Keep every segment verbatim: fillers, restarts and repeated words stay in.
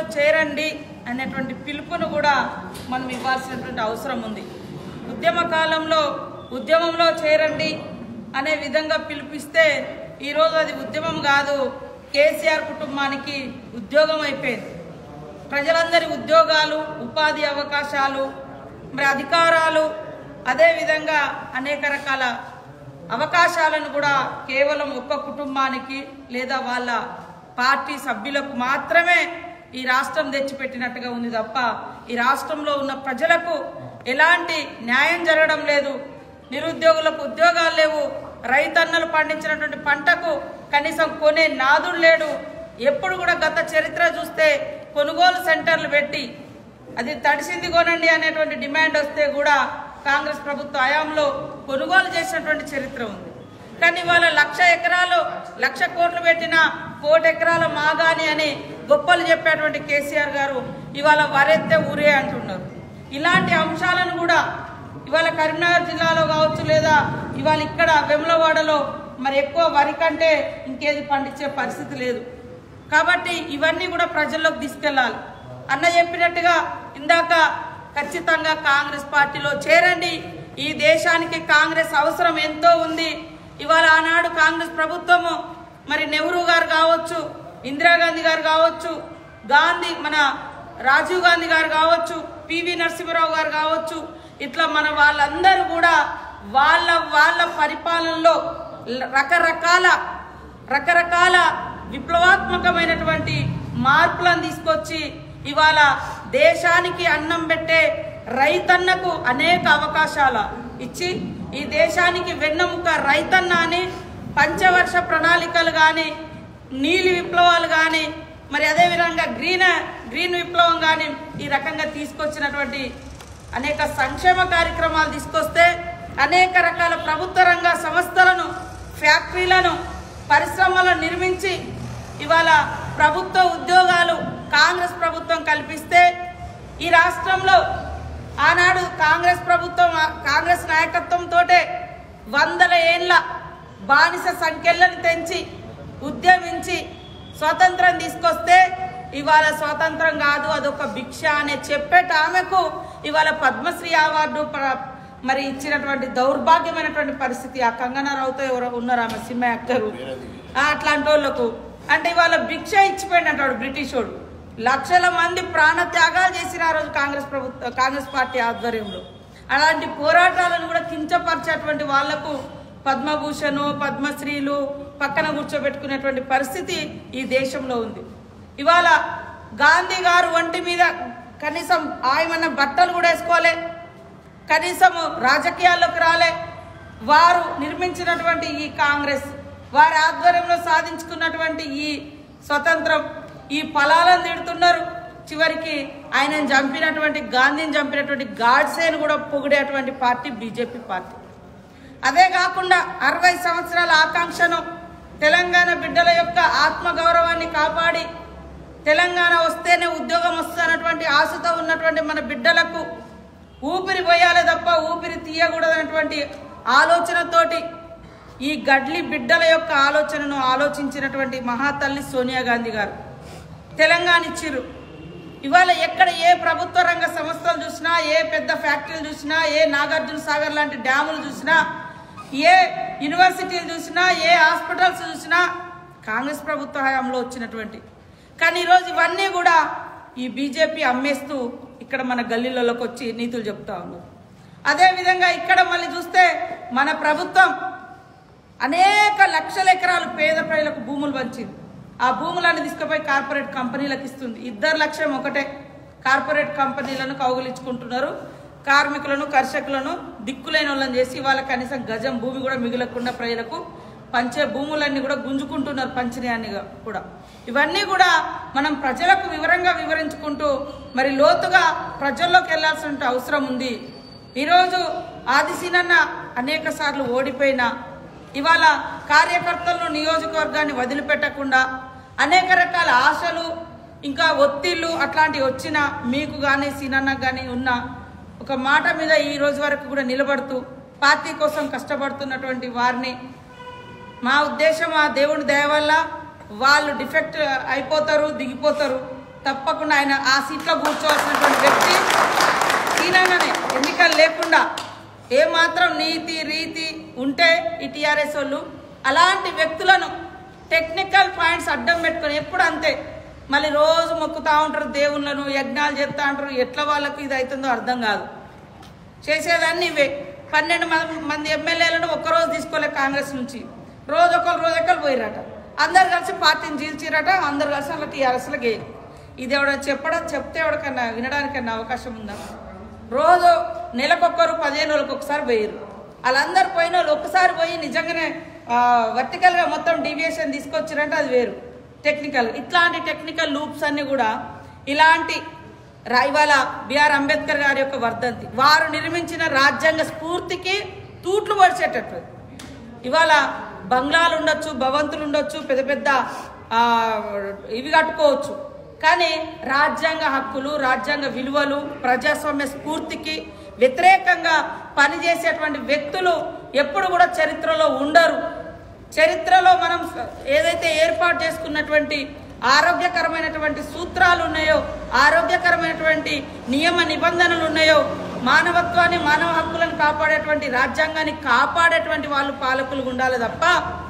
చేరండి అనేటువంటి పిలుపును కూడా మనం ఇవ్వాల్సినటువంటి అవసరం ఉంది. ఉద్యమ కాలంలో ఉద్యమంలో చేరండి అనే విధంగా పిలిపిస్తే ఈరోజు అది ఉద్యమం కాదు, కేసీఆర్ కుటుంబానికి ఉద్యోగం అయిపోయింది. ప్రజలందరి ఉద్యోగాలు, ఉపాధి అవకాశాలు, మరి అధికారాలు, అదేవిధంగా అనేక రకాల అవకాశాలను కూడా కేవలం ఒక్క కుటుంబానికి లేదా వాళ్ళ పార్టీ సభ్యులకు మాత్రమే ఈ రాష్ట్రం తెచ్చిపెట్టినట్టుగా ఉంది తప్ప ఈ రాష్ట్రంలో ఉన్న ప్రజలకు ఎలాంటి న్యాయం జరగడం లేదు. నిరుద్యోగులకు ఉద్యోగాలు లేవు, రైతన్నలు పండించినటువంటి పంటకు కనీసం కొనే నాదుడు లేడు. ఎప్పుడు కూడా గత చరిత్ర చూస్తే కొనుగోలు సెంటర్లు పెట్టి అది తడిసింది కొనండి అనేటువంటి డిమాండ్ వస్తే కూడా కాంగ్రెస్ ప్రభుత్వ హయాంలో కొనుగోలు చేసినటువంటి చరిత్ర ఉంది. కానీ వాళ్ళ లక్ష ఎకరాలు లక్ష కోట్లు పెట్టిన కోటి ఎకరాల మాగాని అని గొప్పలు చెప్పేటువంటి కేసీఆర్ గారు ఇవాళ వరెత్తే ఊరే అంటున్నారు. ఇలాంటి అంశాలను కూడా ఇవాళ కరీంనగర్ జిల్లాలో కావచ్చు లేదా ఇవాళ ఇక్కడ వెములవాడలో మరి ఎక్కువ వరి కంటే ఇంకేది పండించే పరిస్థితి లేదు. కాబట్టి ఇవన్నీ కూడా ప్రజల్లోకి తీసుకెళ్లాలి. అన్న చెప్పినట్టుగా ఇందాక ఖచ్చితంగా కాంగ్రెస్ పార్టీలో చేరండి. ఈ దేశానికి కాంగ్రెస్ అవసరం ఎంతో ఉంది. ఇవాళ ఆనాడు కాంగ్రెస్ ప్రభుత్వము మరి నెహ్రూ గారు కావచ్చు, ఇందిరాగాంధీ గారు కావచ్చు, గాంధీ మన రాజీవ్ గాంధీ గారు కావచ్చు, పివి నరసింహరావు గారు కావచ్చు, ఇట్లా మన వాళ్ళందరూ కూడా వాళ్ళ వాళ్ళ పరిపాలనలో రకరకాల రకరకాల విప్లవాత్మకమైనటువంటి మార్పులను తీసుకొచ్చి ఇవాళ దేశానికి అన్నం పెట్టే రైతన్నకు అనేక అవకాశాలు ఇచ్చి ఈ దేశానికి వెన్నెముక రైతన్న అని పంచవర్ష ప్రణాళికలు కానీ, నీలి విప్లవాలు కానీ, మరి అదేవిధంగా గ్రీన్ గ్రీన్ విప్లవం కానీ ఈ రకంగా తీసుకొచ్చినటువంటి అనేక సంక్షేమ కార్యక్రమాలు తీసుకొస్తే అనేక రకాల ప్రభుత్వ రంగ సంస్థలను, ఫ్యాక్టరీలను, పరిశ్రమలను నిర్మించి ఇవాళ ప్రభుత్వ ఉద్యోగాలు కాంగ్రెస్ ప్రభుత్వం కల్పిస్తే ఈ రాష్ట్రంలో ఆనాడు కాంగ్రెస్ ప్రభుత్వం కాంగ్రెస్ నాయకత్వంతో వందల ఏళ్ళ బానిస సంఖ్యలను తెంచి ఉద్యమించి స్వాతంత్రం తీసుకొస్తే ఇవాళ స్వాతంత్రం కాదు అదొక భిక్ష అనే చెప్పేట ఆమెకు ఇవాళ పద్మశ్రీ అవార్డు మరి ఇచ్చినటువంటి దౌర్భాగ్యమైనటువంటి పరిస్థితి. ఆ కంగనా రౌతో ఎవరో ఉన్నారు ఆమె సినిమా యాక్టరు, అట్లాంటి వాళ్ళకు అంటే ఇవాళ భిక్ష ఇచ్చిపోయింది అంటాడు బ్రిటిష్ వాడు. లక్షల మంది ప్రాణ త్యాగాలు చేసిన ఆ రోజు కాంగ్రెస్ ప్రభుత్వ కాంగ్రెస్ పార్టీ ఆధ్వర్యంలో. అలాంటి పోరాటాలను కూడా కించపరిచేటువంటి వాళ్లకు పద్మభూషణ్, పద్మశ్రీలు పక్కన కూర్చోబెట్టుకునేటువంటి పరిస్థితి ఈ దేశంలో ఉంది. ఇవాళ గాంధీ గారు ఒంటి మీద కనీసం ఆయమన్న బట్టలు కూడా వేసుకోలే, కనీసం రాజకీయాల్లోకి రాలే. వారు నిర్మించినటువంటి ఈ కాంగ్రెస్, వారి ఆధ్వర్యంలో సాధించుకున్నటువంటి ఈ స్వతంత్రం, ఈ ఫలాలను తిడుతున్నారు. చివరికి ఆయనను చంపినటువంటి గాంధీని చంపినటువంటి గాడ్సేను కూడా పొగిడేటువంటి పార్టీ బీజేపీ పార్టీ. అదే కాకుండా అరవై సంవత్సరాల ఆకాంక్షను, తెలంగాణ బిడ్డల యొక్క ఆత్మగౌరవాన్ని కాపాడి తెలంగాణ వస్తేనే ఉద్యోగం వస్తున్నటువంటి ఆశతో ఉన్నటువంటి మన బిడ్డలకు ఊపిరి పోయాలి తప్ప ఊపిరి తీయకూడదన్నటువంటి ఆలోచనతోటి ఈ గడ్లి బిడ్డల యొక్క ఆలోచనను ఆలోచించినటువంటి మహాతల్లి సోనియా గాంధీ గారు తెలంగాణ ఇచ్చిర్రు. ఇవాళ ఎక్కడ ఏ ప్రభుత్వ రంగ సంస్థలు చూసినా, ఏ పెద్ద ఫ్యాక్టరీలు చూసినా, ఏ నాగార్జున సాగర్ లాంటి డ్యాములు చూసినా, ఏ యూనివర్సిటీలు చూసినా, ఏ హాస్పిటల్స్ చూసినా కాంగ్రెస్ ప్రభుత్వ హయాంలో వచ్చినటువంటి. కానీ ఈరోజు ఇవన్నీ కూడా ఈ బీజేపీ అమ్మేస్తూ ఇక్కడ మన గల్లీలలోకి వచ్చి నీతులు చెప్తా ఉన్నారు. అదేవిధంగా ఇక్కడ మళ్ళీ చూస్తే మన ప్రభుత్వం అనేక లక్షల ఎకరాలు పేద ప్రజలకు భూములు పంచింది. ఆ భూములను తీసుకుపోయి కార్పొరేట్ కంపెనీలకు ఇస్తుంది. ఇద్దరు లక్ష్యం ఒకటే, కార్పొరేట్ కంపెనీలను కౌగులించుకుంటున్నారు, కార్మికులను కర్షకులను దిక్కులేని వాళ్ళని చేసి వాళ్ళ కనీసం గజం భూమి కూడా మిగలకుండా ప్రజలకు పంచే భూములన్నీ కూడా గుంజుకుంటున్నారు, పంచినాయన్ని కూడా. ఇవన్నీ కూడా మనం ప్రజలకు వివరంగా వివరించుకుంటూ మరి లోతుగా ప్రజల్లోకి వెళ్లాల్సిన అవసరం ఉంది. ఈరోజు ఆదిశీనన్న అనేక సార్లు ఓడిపోయినా ఇవాళ కార్యకర్తలను నియోజకవర్గాన్ని వదిలిపెట్టకుండా అనేక రకాల ఆశలు ఇంకా ఒత్తిళ్లు అట్లాంటివి వచ్చినా మీకు కానీ సీనన్నకు కానీ ఉన్న ఒక మాట మీద ఈ రోజు వరకు కూడా నిలబడుతూ పార్టీ కోసం కష్టపడుతున్నటువంటి వారిని మా ఉద్దేశం ఆ దేవుని దయ వల్ల వాళ్ళు డిఫెక్ట్ అయిపోతారు, దిగిపోతారు తప్పకుండా ఆయన ఆ సీట్లో కూర్చోవాల్సినటువంటి వ్యక్తి. ఈయననే ఎన్నికలు లేకుండా ఏమాత్రం నీతి రీతి ఉంటే ఈ టీఆర్ఎస్ వాళ్ళు అలాంటి వ్యక్తులను టెక్నికల్ పాయింట్స్ అడ్డం పెట్టుకొని ఎప్పుడు అంతే మళ్ళీ రోజు మొక్కుతూ ఉంటారు, దేవుళ్ళను యజ్ఞాలు చేస్తూ ఉంటారు. ఎట్లా వాళ్ళకి ఇది అవుతుందో అర్థం కాదు. చేసేదాన్ని ఇవే. పన్నెండు మంది ఎమ్మెల్యేలను ఒక్కరోజు తీసుకోలే కాంగ్రెస్ నుంచి, రోజు ఒకరు రోజు ఒకరు పోయిరట. అందరు కలిసి పార్టీని చీల్చిరట, అందరు కలిసి అలా టీఆర్ఎస్లో గే. ఇది ఎవడో చెప్పడం చెప్తే ఎవరికన్నా వినడానికన్నా అవకాశం ఉందా? రోజు నెలకొక్కరు పదిహేను రోజులకు ఒకసారి పోయారు. వాళ్ళందరూ పోయిన వాళ్ళు ఒక్కసారి పోయి నిజంగానే వర్టికల్గా మొత్తం డీవియేషన్ తీసుకొచ్చిరంటే అది వేరు. టెక్నికల్ ఇట్లాంటి టెక్నికల్ లూప్స్ అన్నీ కూడా ఇలాంటి ఇవాళ బిఆర్ అంబేద్కర్ గారి యొక్క వర్ధంతి, వారు నిర్మించిన రాజ్యాంగ స్ఫూర్తికి తూట్లు పడిచేటట్టు. ఇవాళ బంగ్లాలు ఉండొచ్చు, భవంతులు ఉండొచ్చు, పెద్ద పెద్ద ఇవి కట్టుకోవచ్చు, కానీ రాజ్యాంగ హక్కులు, రాజ్యాంగ విలువలు, ప్రజాస్వామ్య స్ఫూర్తికి వ్యతిరేకంగా పనిచేసేటువంటి వ్యక్తులు ఎప్పుడు కూడా చరిత్రలో ఉండరు. చరిత్రలో మనం ఏదైతే ఏర్పాటు చేసుకున్నటువంటి ఆరోగ్యకరమైనటువంటి సూత్రాలు ఉన్నాయో, ఆరోగ్యకరమైనటువంటి నియమ నిబంధనలు ఉన్నాయో, మానవత్వాన్ని మానవ హక్కులను కాపాడేటువంటి రాజ్యాంగాన్ని కాపాడేటువంటి వాళ్ళు పాలకులు ఉండాలి తప్ప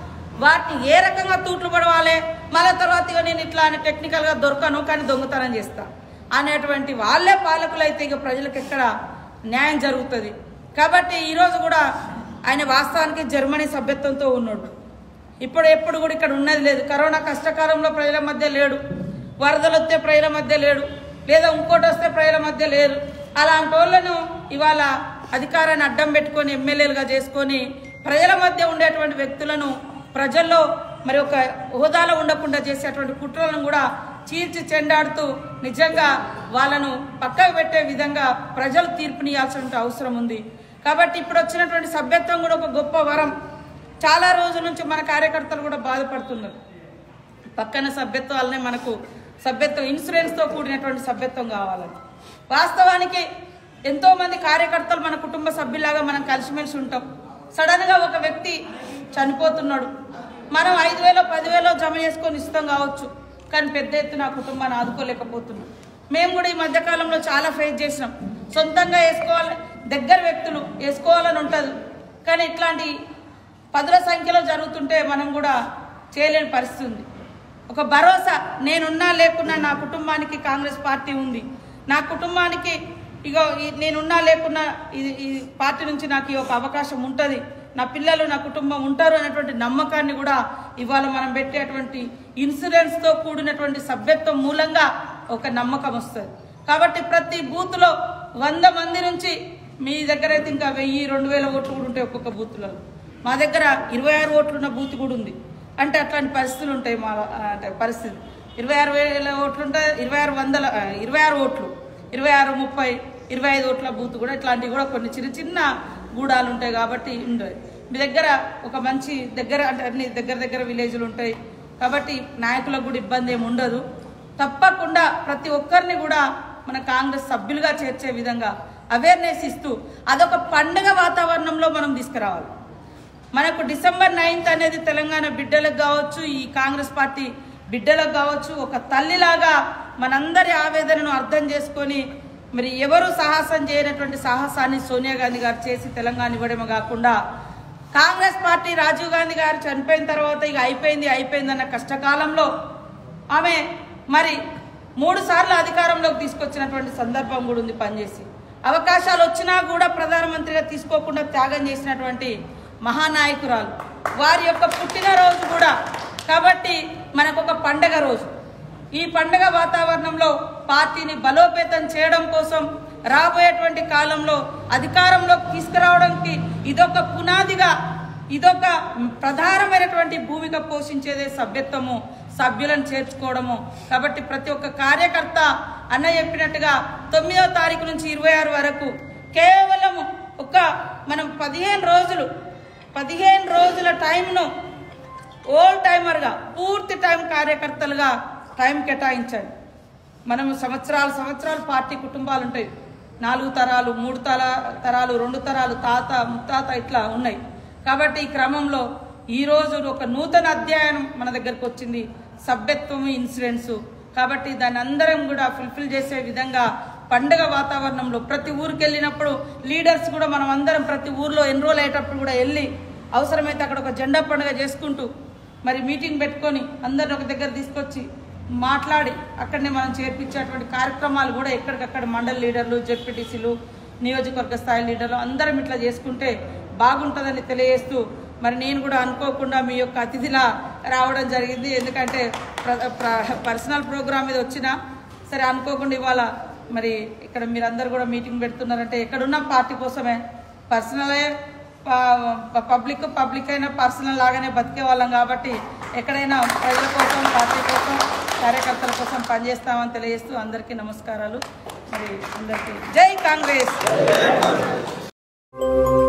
వాటిని ఏ రకంగా తూట్లు పడవాలి, మళ్ళీ తర్వాత నేను ఇట్లా అని టెక్నికల్గా దొరకను కానీ దొంగతనం చేస్తా అనేటువంటి వాళ్ళే పాలకులు అయితే ఇక ప్రజలకు ఎక్కడ న్యాయం జరుగుతుంది. కాబట్టి ఈరోజు కూడా ఆయన వాస్తవానికి జర్మనీ సభ్యత్వంతో ఉన్నాడు. ఇప్పుడు ఎప్పుడు కూడా ఇక్కడ ఉన్నది లేదు. కరోనా కష్టకాలంలో ప్రజల మధ్య లేడు, వరదలు వస్తే ప్రజల మధ్య లేడు, లేదా ఇంకోటి వస్తే ప్రజల మధ్య లేరు. అలాంటి వాళ్ళను ఇవాళ అధికారాన్ని అడ్డం పెట్టుకొని ఎమ్మెల్యేలుగా చేసుకొని ప్రజల మధ్య ఉండేటువంటి వ్యక్తులను ప్రజల్లో మరి ఒక హోదాలో ఉండకుండా చేసేటువంటి కుట్రలను కూడా చీల్చి చెండాడుతూ నిజంగా వాళ్ళను పక్కకు పెట్టే విధంగా ప్రజలు తీర్పునియాల్సిన అవసరం ఉంది. కాబట్టి ఇప్పుడు వచ్చినటువంటి సభ్యత్వం కూడా ఒక గొప్ప వరం. చాలా రోజుల నుంచి మన కార్యకర్తలు కూడా బాధపడుతున్నారు. పక్కన సభ్యత్వాలనే మనకు సభ్యత్వం ఇన్సూరెన్స్తో కూడినటువంటి సభ్యత్వం కావాలని. వాస్తవానికి ఎంతోమంది కార్యకర్తలు మన కుటుంబ సభ్యులాగా మనం కలిసిమెలిసి ఉంటాం. సడన్గా ఒక వ్యక్తి చనిపోతున్నాడు, మనం ఐదు వేలో పదివేలో జమ చేసుకొని ఇస్తాం కావచ్చు, కానీ పెద్ద ఎత్తున ఆ కుటుంబాన్ని ఆదుకోలేకపోతున్నాం. మేము కూడా ఈ మధ్యకాలంలో చాలా ఫేస్ చేసినాం. సొంతంగా వేసుకోవాలి, దగ్గర వ్యక్తులు వేసుకోవాలని ఉంటుంది, కానీ ఇట్లాంటి పదుల సంఖ్యలో జరుగుతుంటే మనం కూడా చేయలేని పరిస్థితి ఉంది. ఒక భరోసా, నేనున్నా లేకున్నా నా కుటుంబానికి కాంగ్రెస్ పార్టీ ఉంది, నా కుటుంబానికి ఇగో నేనున్నా లేకున్నా ఇది ఈ పార్టీ నుంచి నాకు ఒక అవకాశం ఉంటుంది, నా పిల్లలు నా కుటుంబం ఉంటారు అనేటువంటి నమ్మకాన్ని కూడా ఇవాళ మనం పెట్టేటువంటి ఇన్సూరెన్స్తో కూడినటువంటి సభ్యత్వం మూలంగా ఒక నమ్మకం వస్తుంది. కాబట్టి ప్రతి బూత్లో వంద మంది నుంచి, మీ దగ్గర అయితే ఇంకా వెయ్యి రెండు వేల ఓట్లు కూడా ఉంటాయి ఒక్కొక్క బూత్లలో, మా దగ్గర ఇరవై ఆరు ఓట్లున్న బూత్ కూడా ఉంది. అంటే అట్లాంటి పరిస్థితులు ఉంటాయి. మా అంటే పరిస్థితి ఇరవై ఆరు వేల ఓట్లు ఉంటాయి, ఇరవై ఆరు వందల ఇరవై ఆరు ఓట్లు, ఇరవై ఆరు ముప్పై ఇరవై ఐదు ఓట్ల బూత్ కూడా ఇట్లాంటివి కూడా కొన్ని చిన్న చిన్న గూడాలు ఉంటాయి. కాబట్టి ఉండదు. మీ దగ్గర ఒక మంచి దగ్గర అంటే అన్ని దగ్గర దగ్గర విలేజ్లు ఉంటాయి కాబట్టి నాయకులకు కూడా ఇబ్బంది ఏమి ఉండదు. తప్పకుండా ప్రతి ఒక్కరిని కూడా మన కాంగ్రెస్ సభ్యులుగా చేర్చే విధంగా అవేర్నెస్ ఇస్తూ అదొక పండుగ వాతావరణంలో మనం తీసుకురావాలి. మనకు డిసెంబర్ నైన్త్ అనేది తెలంగాణ బిడ్డలకు కావచ్చు, ఈ కాంగ్రెస్ పార్టీ బిడ్డలకు కావచ్చు, ఒక తల్లిలాగా మనందరి ఆవేదనను అర్థం చేసుకొని మరి ఎవరు సాహసం చేయనటువంటి సాహసాన్ని సోనియా గాంధీ గారు చేసి తెలంగాణ ఇవ్వడమే కాకుండా కాంగ్రెస్ పార్టీ రాజీవ్ గాంధీ గారు చనిపోయిన తర్వాత ఇక అయిపోయింది అయిపోయింది అన్న కష్టకాలంలో ఆమె మరి మూడు సార్లు అధికారంలోకి తీసుకొచ్చినటువంటి సందర్భం కూడా ఉంది. పనిచేసి అవకాశాలు వచ్చినా కూడా ప్రధానమంత్రిగా తీసుకోకుండా త్యాగం చేసినటువంటి మహానాయకురాలు, వారి యొక్క పుట్టినరోజు కూడా. కాబట్టి మనకు ఒక పండగ రోజు. ఈ పండగ వాతావరణంలో పార్టీని బలోపేతం చేయడం కోసం రాబోయేటువంటి కాలంలో అధికారంలోకి తీసుకురావడానికి ఇదొక పునాదిగా, ఇదొక ప్రధానమైనటువంటి భూమిక పోషించేదే సభ్యత్వము, సభ్యులను చేర్చుకోవడము. కాబట్టి ప్రతి ఒక్క కార్యకర్త అన్న చెప్పినట్టుగా తొమ్మిదో తారీఖు నుంచి ఇరవై ఆరు వరకు కేవలం ఒక మనం పదిహేను రోజులు పదిహేను రోజుల టైంను ఓల్ టైమర్గా పూర్తి టైం కార్యకర్తలుగా టైం కేటాయించండి. మనం సంవత్సరాలు సంవత్సరాలు పార్టీ కుటుంబాలు ఉంటాయి, నాలుగు తరాలు, మూడు తర తరాలు రెండు తరాలు, తాత ముత్తాత ఇట్లా ఉన్నాయి. కాబట్టి ఈ క్రమంలో ఈరోజు ఒక నూతన అధ్యాయం మన దగ్గరకు వచ్చింది. సభ్యత్వము, ఇన్సూరెన్సు. కాబట్టి దాన్ని అందరం కూడా ఫుల్ఫిల్ చేసే విధంగా పండుగ వాతావరణంలో ప్రతి ఊరికి వెళ్ళినప్పుడు లీడర్స్ కూడా మనం అందరం ప్రతి ఊర్లో ఎన్రోల్ అయ్యేటప్పుడు కూడా వెళ్ళి అవసరమైతే అక్కడ ఒక జెండా పండుగ చేసుకుంటూ మరి మీటింగ్ పెట్టుకొని అందరిని ఒక దగ్గర తీసుకొచ్చి మాట్లాడి అక్కడనే మనం చేర్పించేటువంటి కార్యక్రమాలు కూడా ఎక్కడికక్కడ మండల లీడర్లు జెడ్పీటీసీలు నియోజకవర్గ స్థాయి లీడర్లు అందరం ఇట్లా చేసుకుంటే బాగుంటుందని తెలియజేస్తూ మరి నేను కూడా అనుకోకుండా మీ యొక్క అతిథిలా రావడం జరిగింది. ఎందుకంటే పర్సనల్ ప్రోగ్రామ్ మీద వచ్చినా సరే అనుకోకుండా ఇవాళ మరి ఇక్కడ మీరందరూ కూడా మీటింగ్ పెడుతున్నారంటే ఎక్కడున్నా పార్టీ కోసమే, పర్సనలే పబ్లిక్ పబ్లిక్ అయినా పర్సనల్ లాగానే బతికే వాళ్ళం కాబట్టి ఎక్కడైనా ప్రజల కోసం పార్టీ కోసం కార్యకర్తల కోసం పనిచేస్తామని తెలియజేస్తూ అందరికీ నమస్కారాలు. మరి అందరికీ జై కాంగ్రెస్.